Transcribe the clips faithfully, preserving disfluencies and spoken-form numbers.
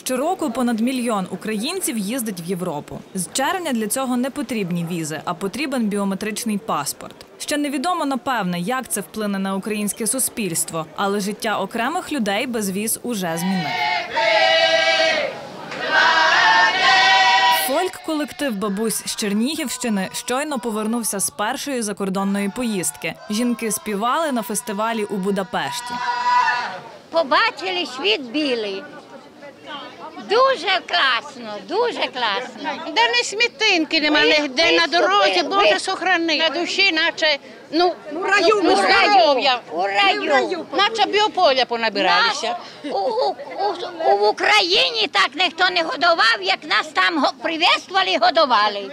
Щороку понад мільйон українців їздить в Європу. З червня для цього не потрібні візи, а потрібен біометричний паспорт. Ще невідомо, напевне, як це вплине на українське суспільство, але життя окремих людей без віз уже змінив. Фольк-колектив бабусь з Чернігівщини щойно повернувся з першої закордонної поїздки. Жінки співали на фестивалі у Будапешті. Побачили світ білий. Дуже класно, дуже класно. Де не смітинки нема, де на дорозі, Боже сохрани. На душі, наче, ну, у раю, ну, здоров'я. У раю. Наче біополя понабиралися. У, у, у, в Україні так ніхто не годував, як нас там привезли і годували.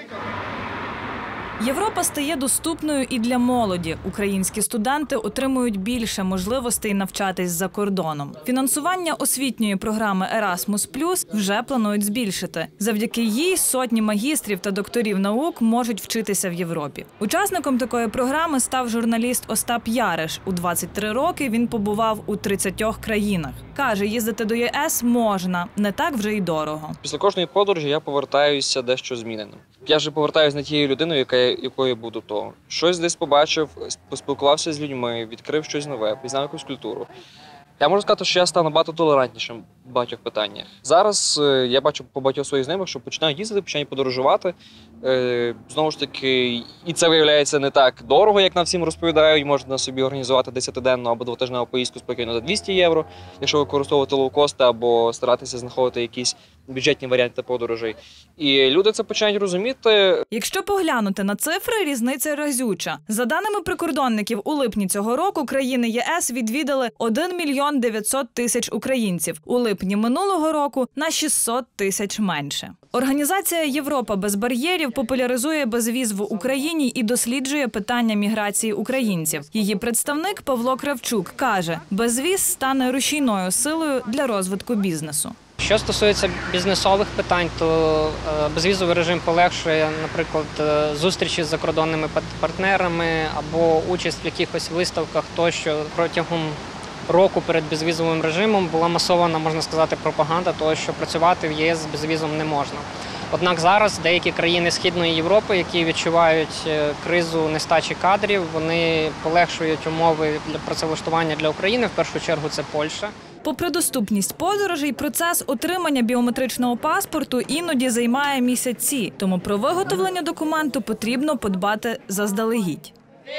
Європа стає доступною і для молоді. Українські студенти отримують більше можливостей навчатись за кордоном. Фінансування освітньої програми «Ерасмус плюс» вже планують збільшити. Завдяки їй сотні магістрів та докторів наук можуть вчитися в Європі. Учасником такої програми став журналіст Остап Яриш. У двадцять три роки він побував у тридцятьох країнах. Каже, їздити до ЄС можна, не так вже й дорого. Після кожної подорожі я повертаюся дещо зміненим. Я вже повертаюся не тією людиною, яка, якою я буду того. Щось десь побачив, поспілкувався з людьми, відкрив щось нове, пізнав якусь культуру. Я можу сказати, що я став набагато толерантнішим в багатьох питаннях. Зараз я бачу по багатьох своїх знайомих, що починаю їздити, починаю подорожувати. Знову ж таки, і це виявляється не так дорого, як нам всім розповідають. Можна собі організувати десятиденну або двотижневу поїздку спокійно за двісті євро, якщо використовувати лоукости або старатися знаходити якісь бюджетні варіанти подорожей. І люди це починають розуміти. Якщо поглянути на цифри, різниця разюча. За даними прикордонників, у липні цього року країни ЄС відвідали один мільйон дев'ятсот тисяч українців. У липні минулого року на шістсот тисяч менше. Організація «Європа без бар'єрів» популяризує безвіз в Україні і досліджує питання міграції українців. Її представник Павло Кравчук каже, безвіз стане рушійною силою для розвитку бізнесу. Що стосується бізнесових питань, то безвізовий режим полегшує, наприклад, зустрічі з закордонними партнерами або участь в якихось виставках тощо. Протягом року перед безвізовим режимом була масована, можна сказати, пропаганда того, що працювати в ЄС з безвізом не можна. Однак зараз деякі країни Східної Європи, які відчувають кризу нестачі кадрів, вони полегшують умови для працевлаштування для України, в першу чергу це Польща. Попри доступність подорожей, процес отримання біометричного паспорту іноді займає місяці, тому про виготовлення документу потрібно подбати заздалегідь.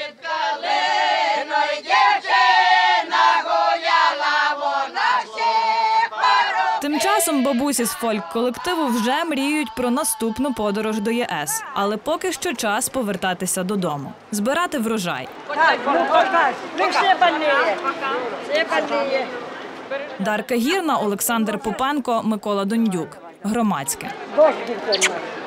Тим часом бабусі з фольк-колективу вже мріють про наступну подорож до ЄС. Але поки що час повертатися додому. Збирати врожай. Дарка Гірна, Олександр Попенко, Микола Дондюк. Громадське.